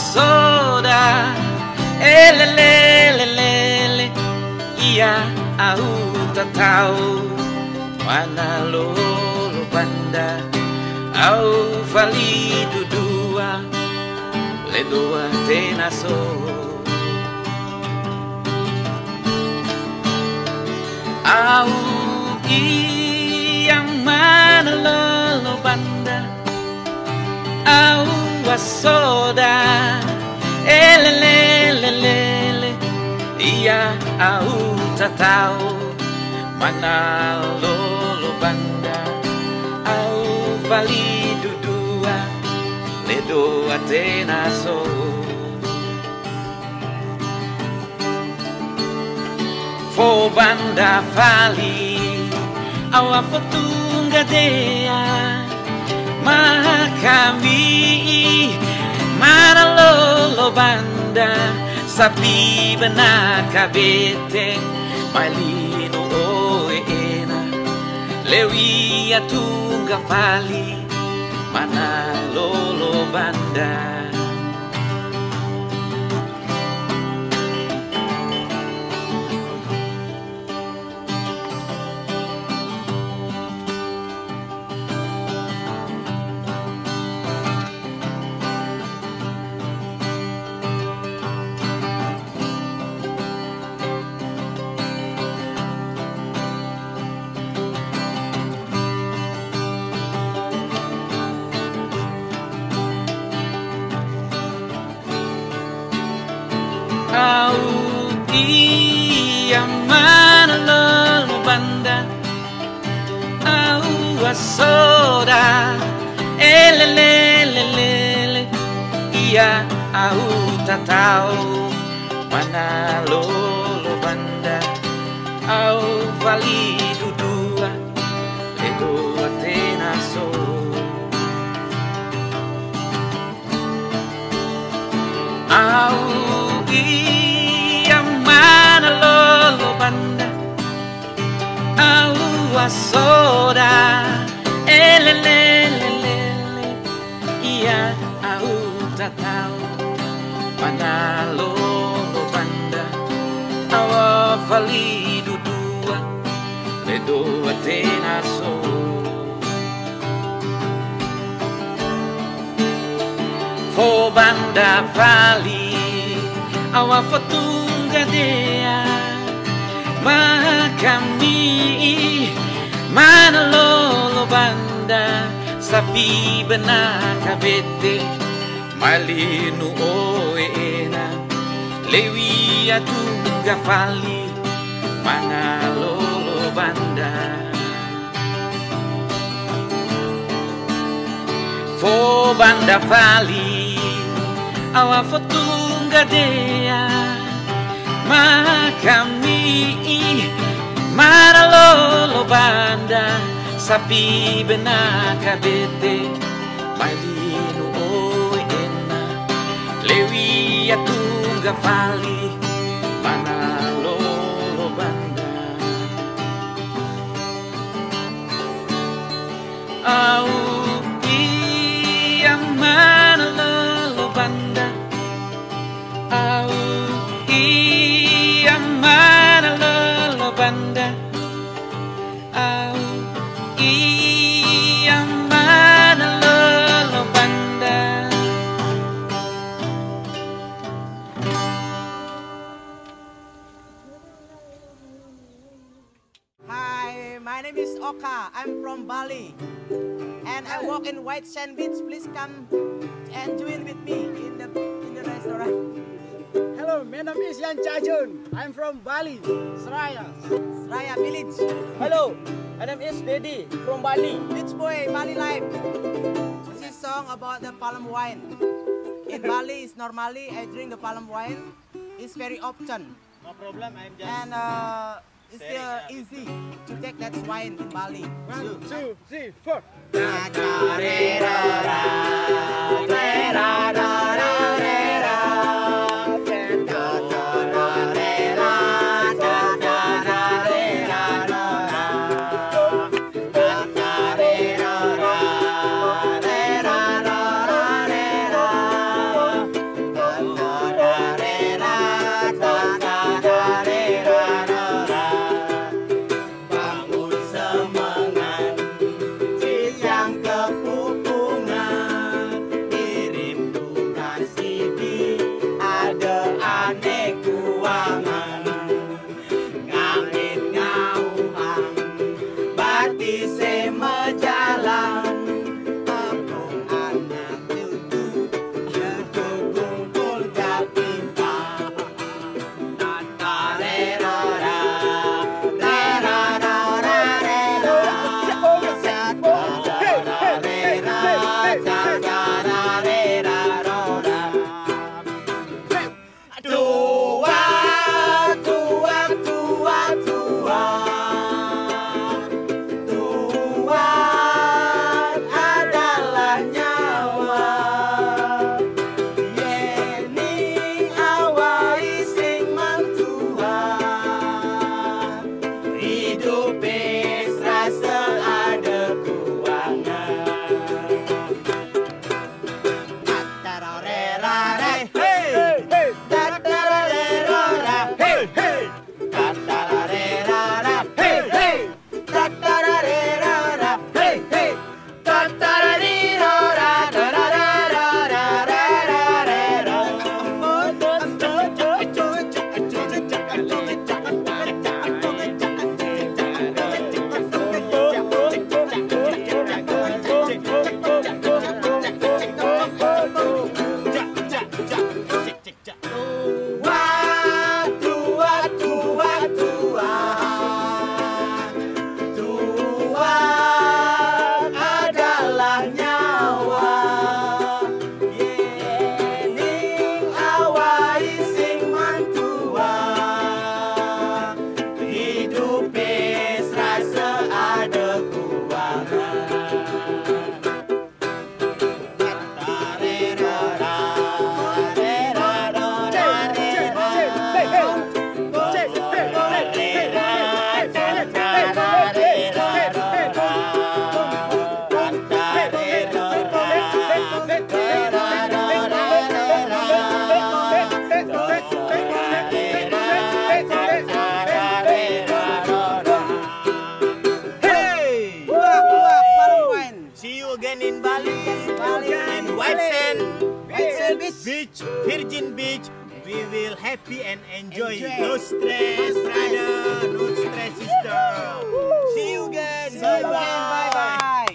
soda, elelelelele, iya aku tak tahu mana lolo banda, au fali dudua, le dua tenaso. Au yang mana lolo banda, au wasoda, elelelelele, iya au tak tahu mana lolo banda, au vali dudua, le doa tenaso. Fo banda vali, awa fotunga dea, maha kami, mana lolo banda, sapi benak kabeteng, malino oena, lewi atunga vali, mana lolo banda. Au iya mana lolo banda, au wasoda, elelelelele, iya au tak tahu mana lolo banda, au vali dudua, le doa tenaso. Au yang mana lolo banda, au wasoda, elelelelele, iya au tak tahu mana lolo banda, au vali dudua, le doa tenaso. Fo banda vali, awa fotunga dea, maha kami, mana lolo banda, sapi benak kabete, malinu oena, lewi atunga vali, mana lolo banda. Fo banda vali, awa fotunga dea, maha kami, mana lolo banda, sapi benak kabete, malinu oena, lewi atunga vali, mana lolo banda. Au yang mana lolo banda, au yang mana lolo banda, au yang mana lolo banda. Hi, my name is Oka. I'm from Bali, and I work in White Sand Beach. Please come and join with me in the restaurant. Hello, my name is Yan Chajun. I'm from Bali, Seraya. Seraya Village. Hello, my name is Dedi from Bali. Beach Boy, Bali Life. This is song about the palm wine. In Bali, it's normally I drink the palm wine. It's very often. No problem, I'm just... And it's easy to take that wine in Bali. 1, 2, 3, 4. in beach, we will happy and enjoy. Enjoy. No stress, No stress. brother. No stress, sister. See you guys. Bye bye.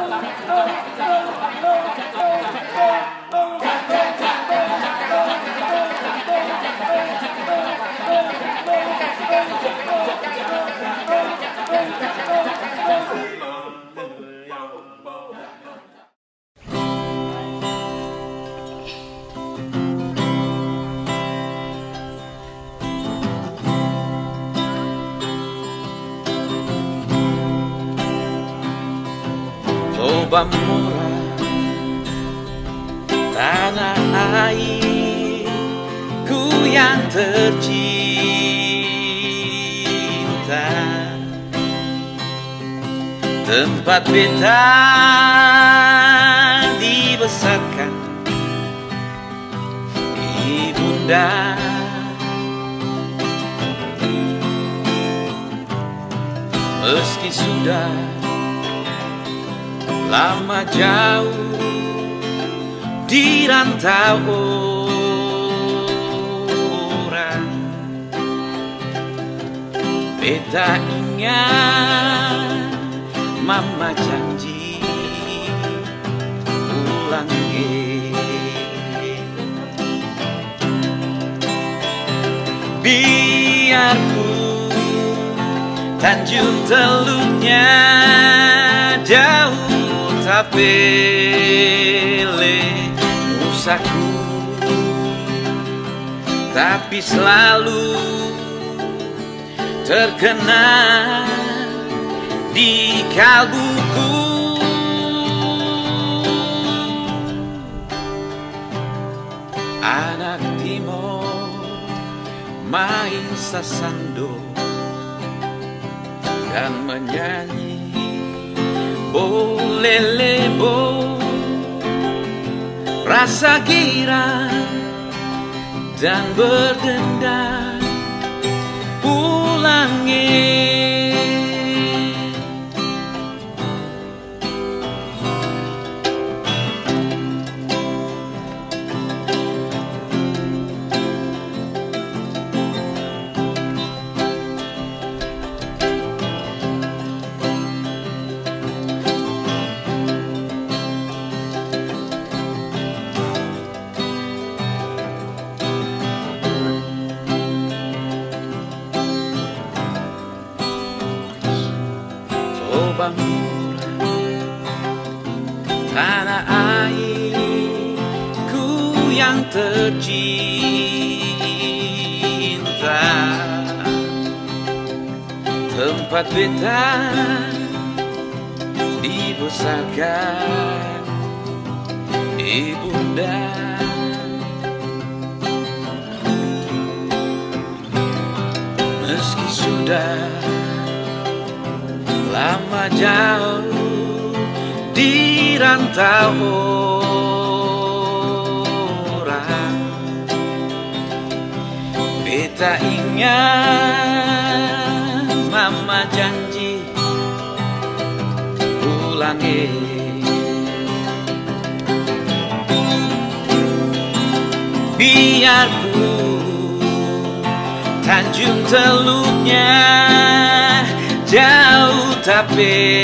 Coba murah tanah airku yang tercinta, tempat beta dibesarkan ibunda. Meski sudah lama jauh di rantau orang, beta ingat mama janji pulang biarpun Tanjung Teluknya jauh tapele usaku, tapi selalu terkenal di kalbuku. Anak Timor main sasando dan menyanyi bolelebo, rasa girang dan berdendam pulangnya. Tanah airku yang tercinta, tempat beta dibesarkan ibunda. Meski sudah lama jauh di rantau orang, beta ingat mama janji pulangnya. Biarpun Tanjung Teluknya jauh tapi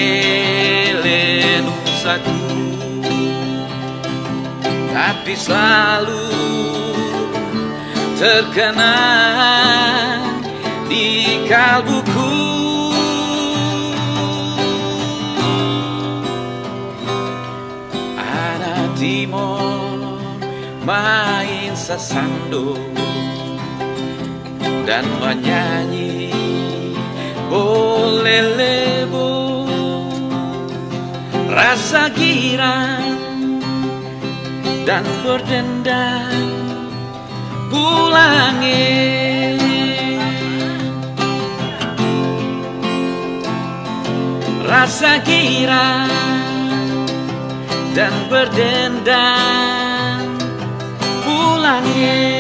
nusaku, tapi selalu terkenang di kalbuku. Anak Timor main sasando dan menyanyi bolelebo, rasa girang dan berdendam pulangnya. Rasa girang dan berdendam pulangnya.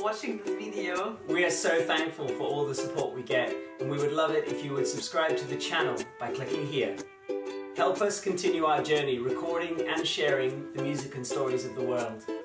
for watching this video. We are so thankful for all the support we get, and we would love it if you would subscribe to the channel by clicking here. Help us continue our journey recording and sharing the music and stories of the world.